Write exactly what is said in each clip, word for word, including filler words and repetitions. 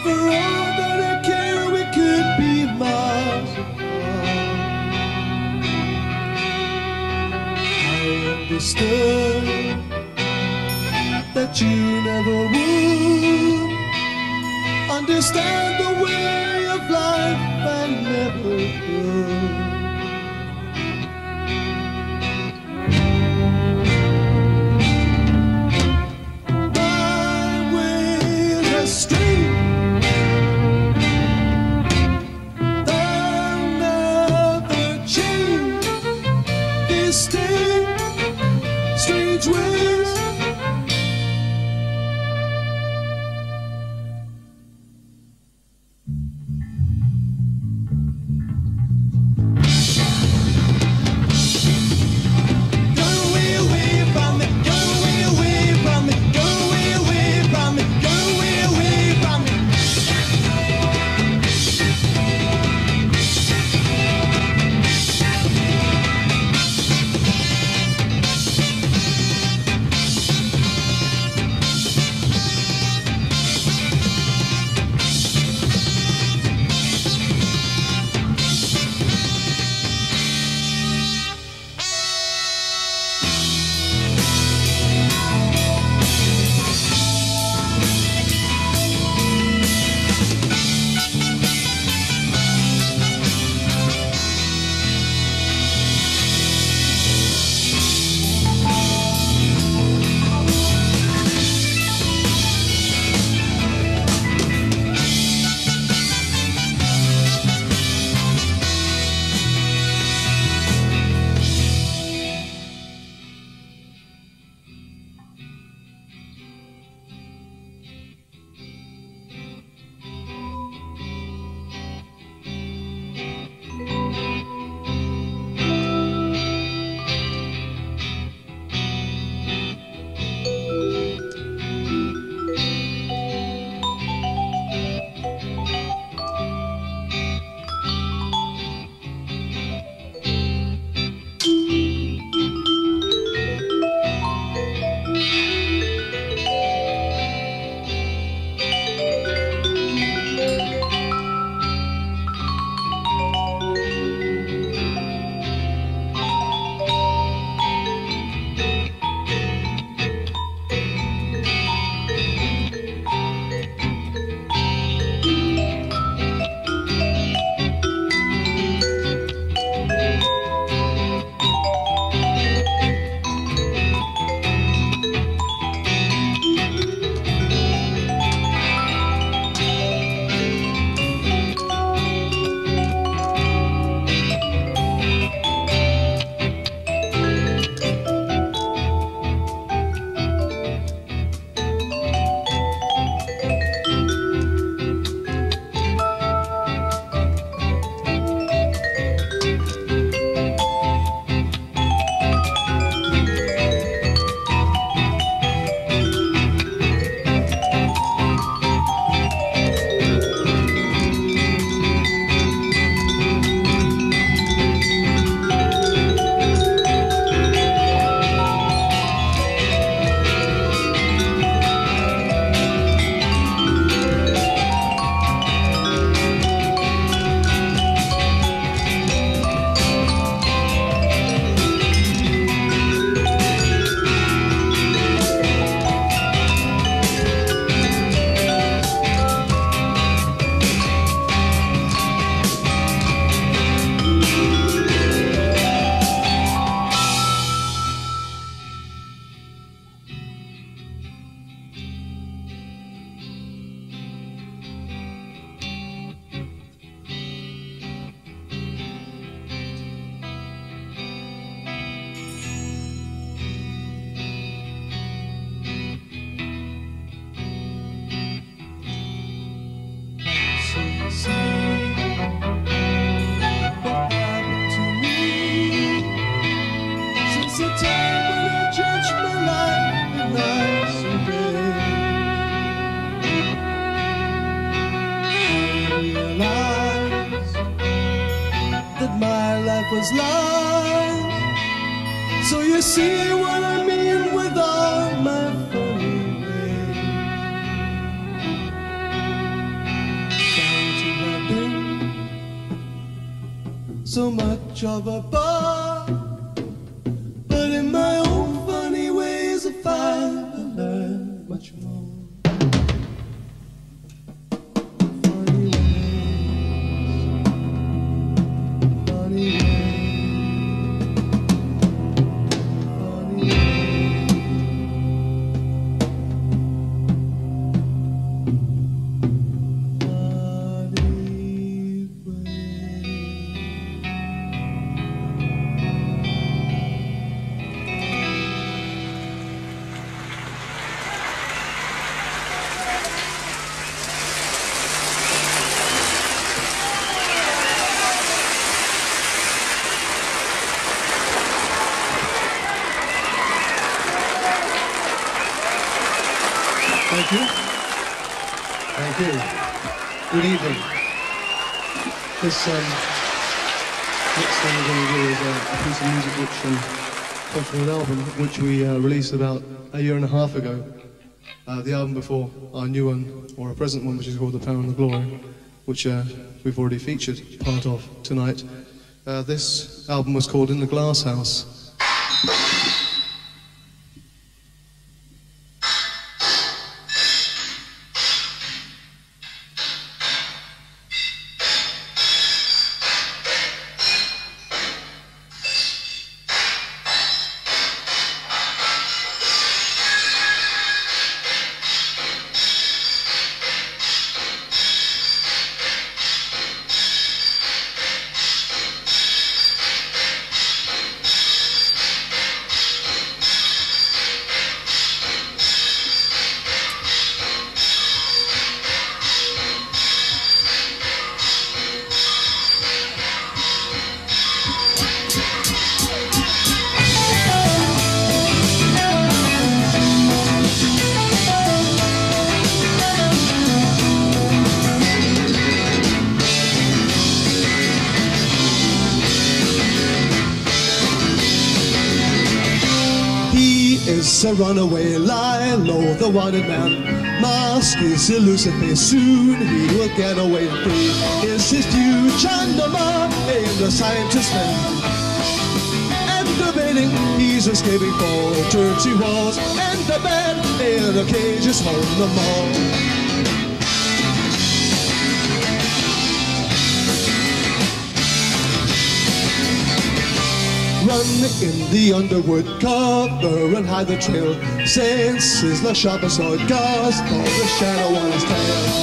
For all that I care, we could be miles apart. I understood that you never would understand the way of life. I never could. Was lies. So you see what I mean with all my funny ways. so much of a bar, but in my own funny ways I find I learn much more. Funny ways, funny ways, funny ways. Thank you. Thank you. Good evening. This um, next thing we're going to do is uh, a piece of music which um, comes from an album which we uh, released about a year and a half ago. Uh, the album before our new one, or a present one, which is called The Power and the Glory, which uh, we've already featured part of tonight. Uh, this album was called In the Glass House. Is a runaway lie, low the wanted man. Mask is elusive, soon he will get away free. Is his due Chandama in the scientist man? And debating, he's escaping for dirty walls, and the man in a cage is home the mall. Run in the underwood, cover and hide the trail. Since his last sharp as sword cast all the shadow on his tail.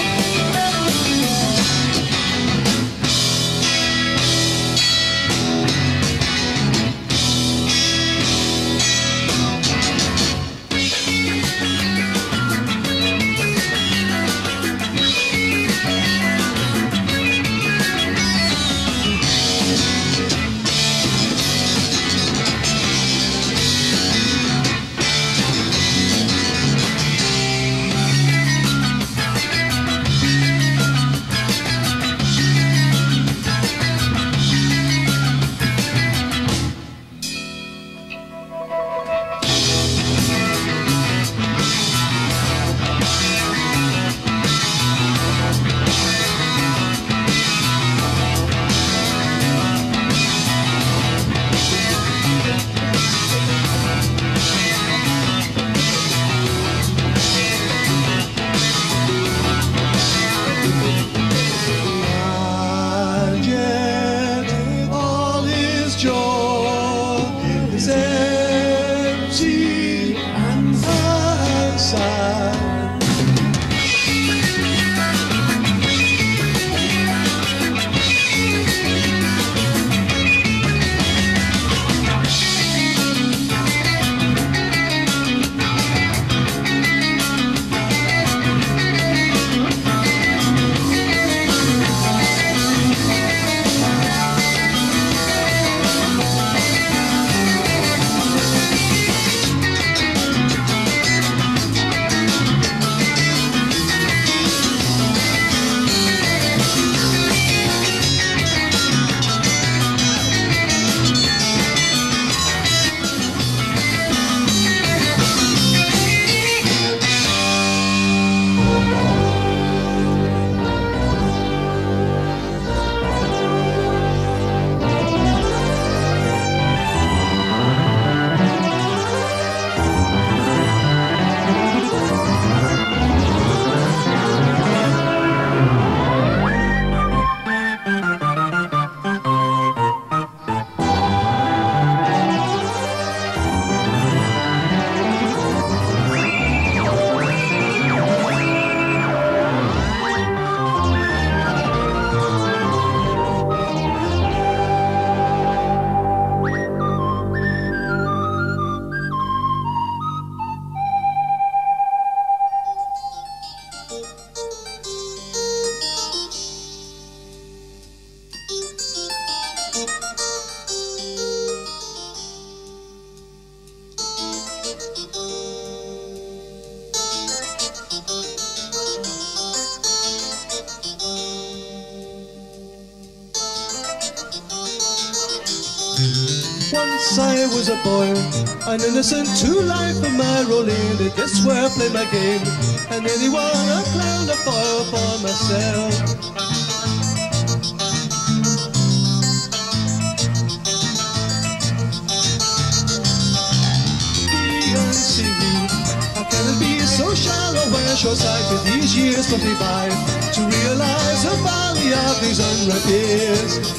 Once I was a boy, an innocent to life of my rolling. It this where I play my game, and anyone a clown to foil for myself. How can it be so shallow when short-sighted these years must be by to realize the folly of these unripe years?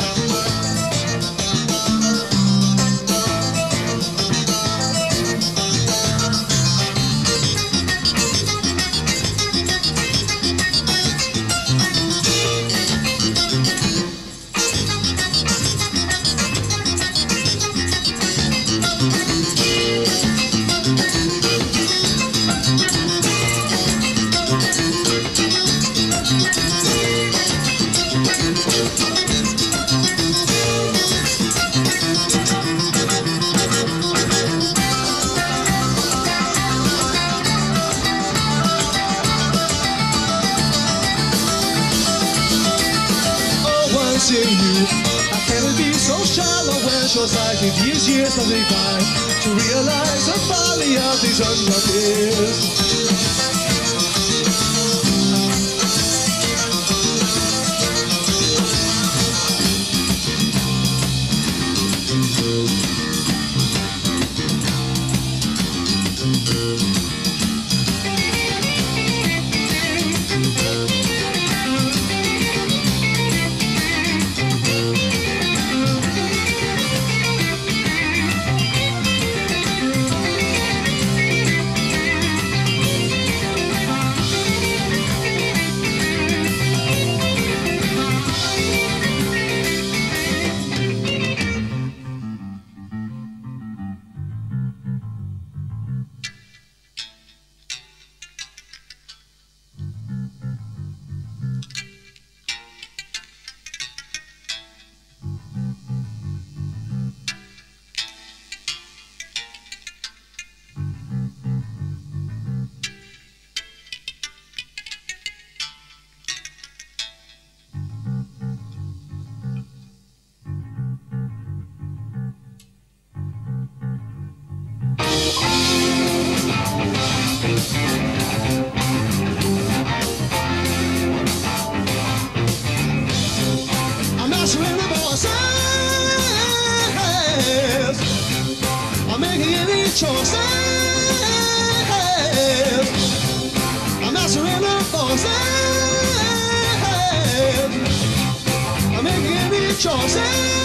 You, how can it be so shallow when short-sighted these years must be by to realize the folly of these unripe years? I'm answering the voices, I'm making any choices. I'm answering the voices, I'm making any choices.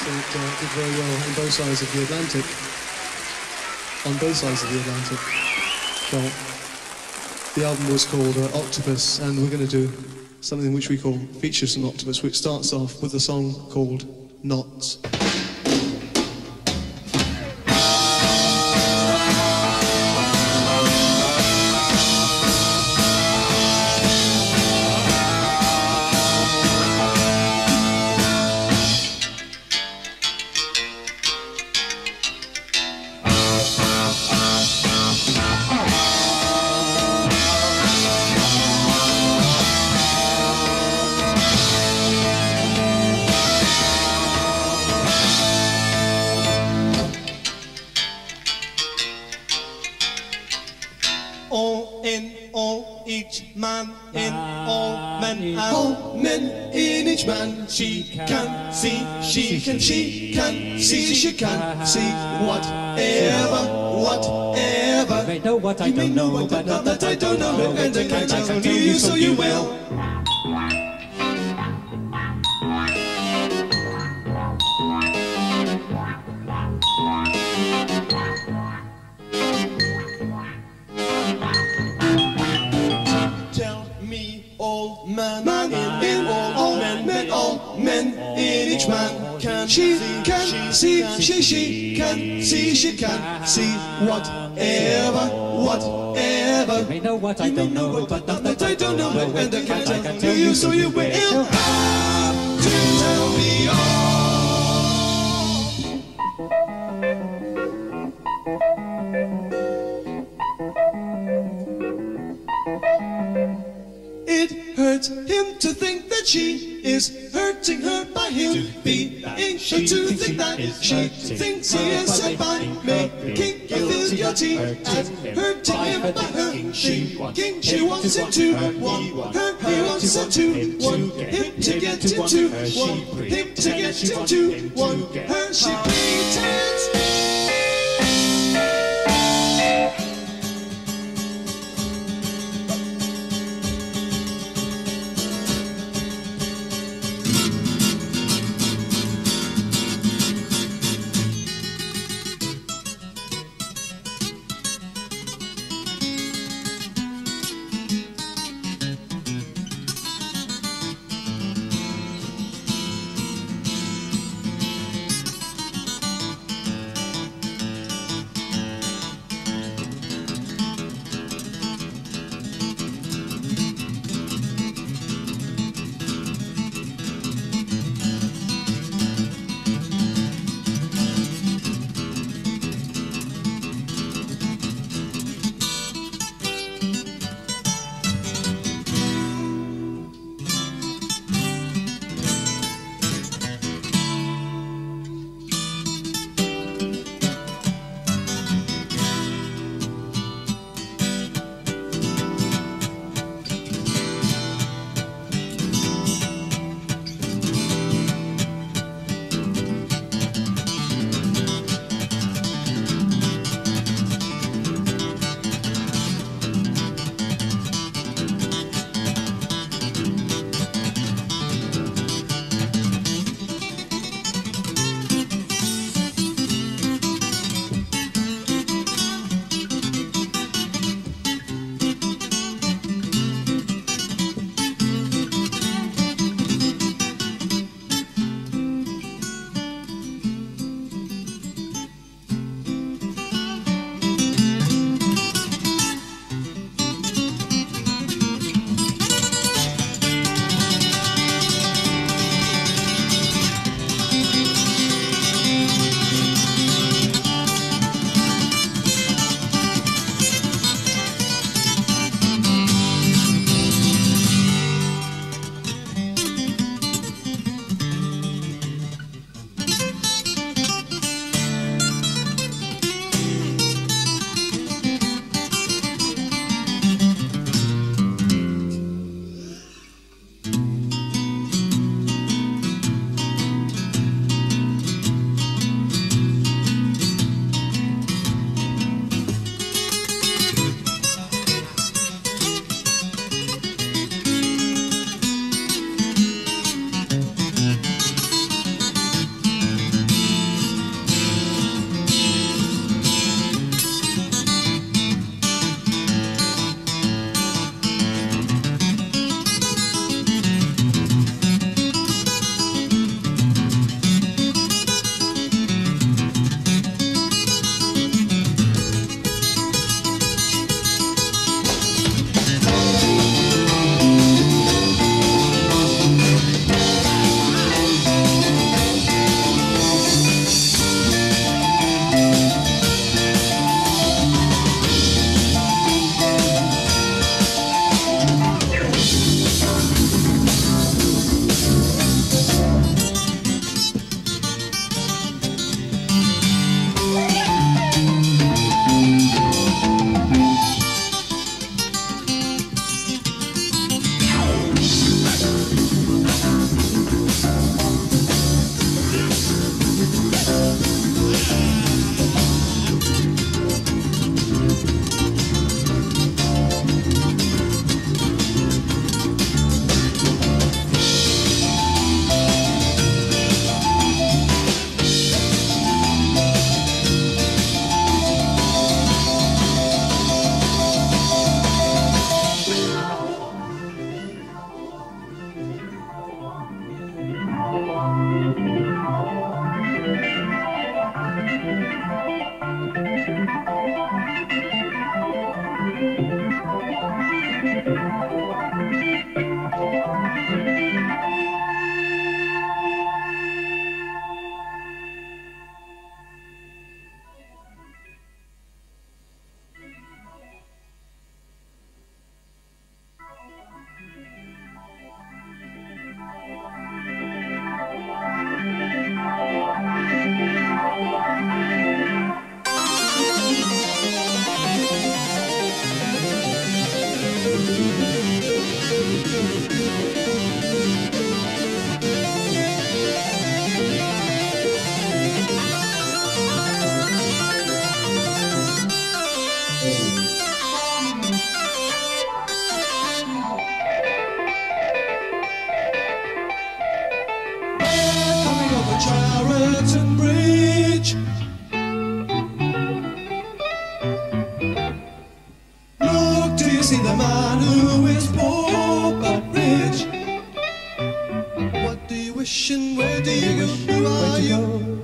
that uh, did very well on both sides of the Atlantic. On both sides of the Atlantic. Well, the album was called uh, Octopus, and we're going to do something which we call Features from Octopus, which starts off with a song called Knots. All in all, each man in all men, and All men in each man. she can see, She can, she can see, she can see whatever, whatever. You may know what I You may don't know know, what but not that I don't know, and I can't tell you, so you will. tell me all man, Man in all men, men, all men in each man. can She see, can see, she, she can see, she can see whatever, whatever. You may know what I You may don't know know, what but not that I don't know, and I can't I tell you, so you will have to tell me all. It hurts him to think that she is hurting her by him being her to think that she thinks he is so by making you feel guilty and hurting him by her thinking she wants him to want her, he wants her to want him to get into want him to get into want her, she pretends.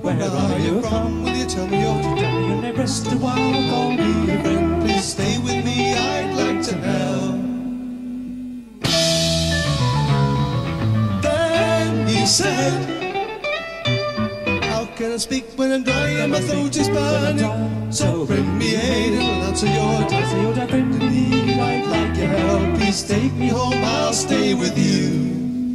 Where are you from? Will you tell me your today? And they rest a while, call me a friend. Please stay with me, I'd like to help. Then he said, how can I speak when I'm dry and my throat is burning? So bring me aid and I'll answer your answer your friend in need. I'd like your help. Please take me home, I'll stay with you.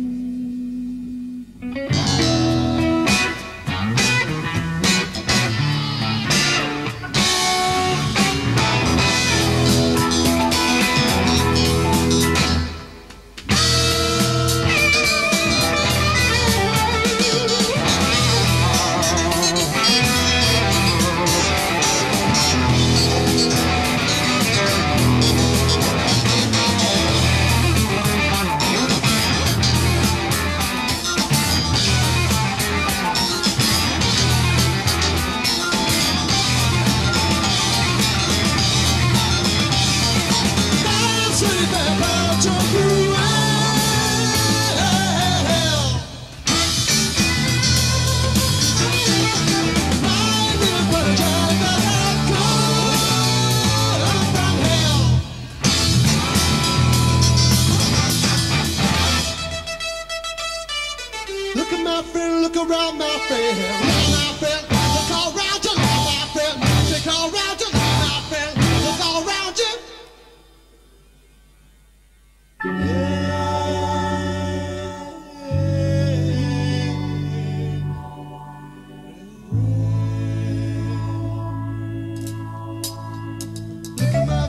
Look at my friend, look around my friend, around my friend, look all around you, look my friend, look all around you, look my friend, look all around you. Look at my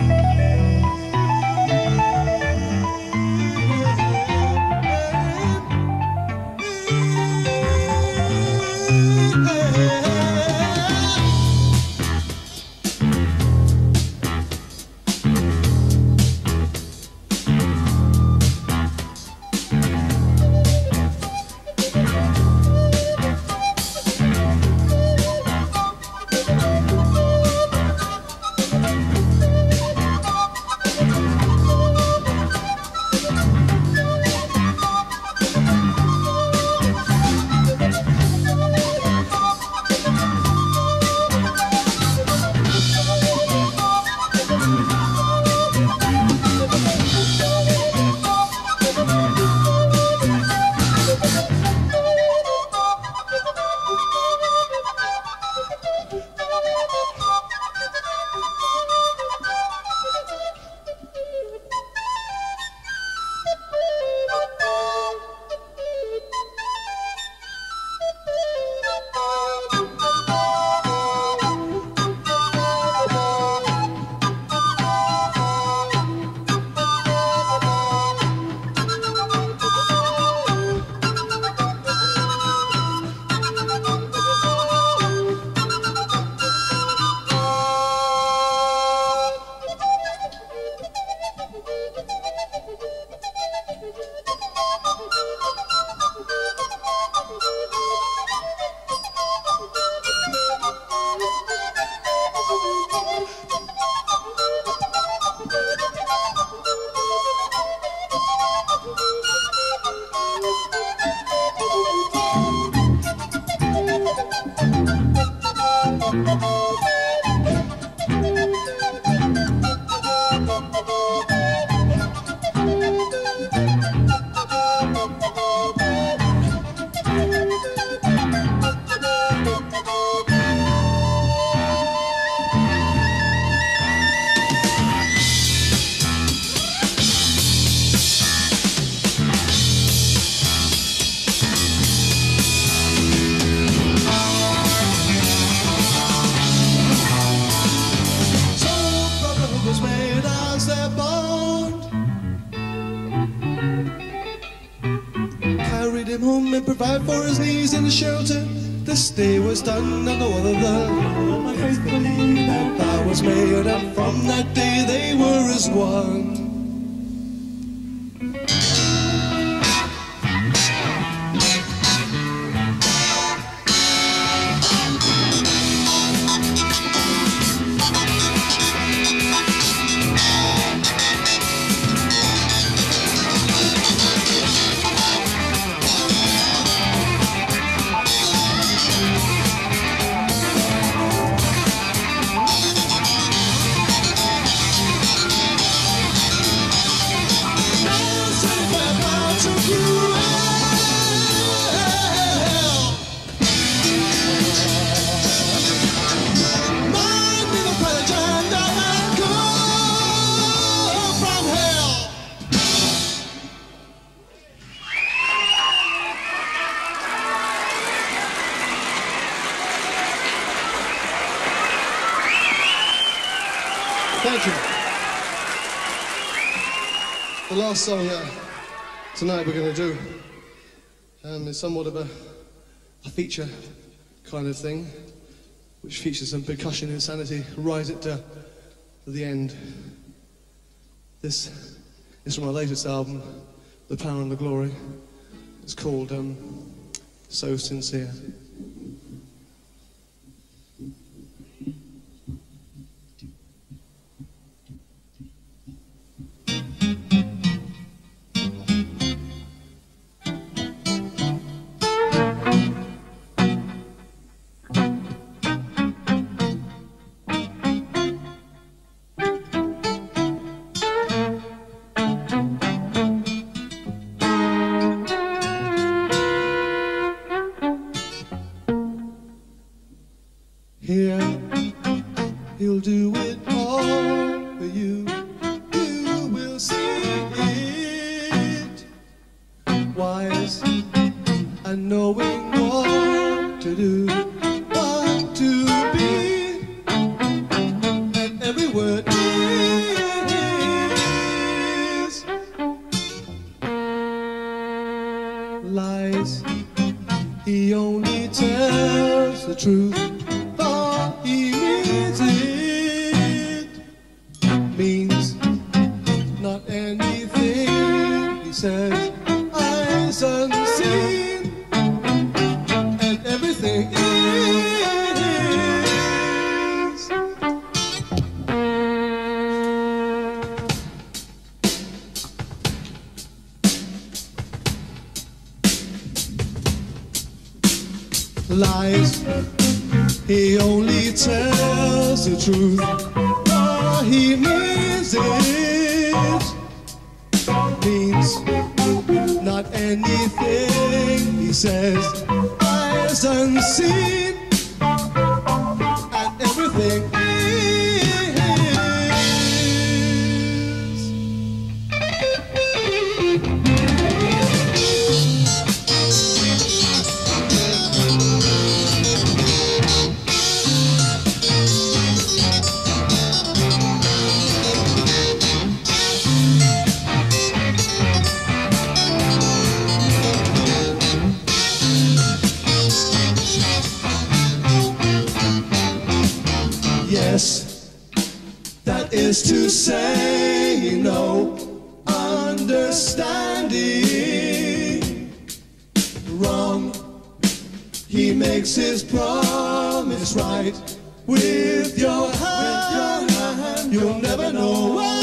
him home and provide for his needs in the shelter. This day was done and no other than my faith believed that vow was made, and from that day they were as one. Thank you. The last song uh, tonight we're going to do um, is somewhat of a, a feature kind of thing, which features some percussion insanity right at uh, the end. This is from my latest album, The Power and the Glory. It's called um, So Sincere. Here, he'll do it all for you. You will see it. Wise and knowing what to do, what to be, and every word is lies. He only tells the truth. He means it, means not anything he says, eyes unseen, and everything is. Lies. He only tells the truth, oh, he means it, means not anything he says, eyes unseen, and everything yes, that is to say no understanding wrong. He makes his promise right with your hand. You'll never know why.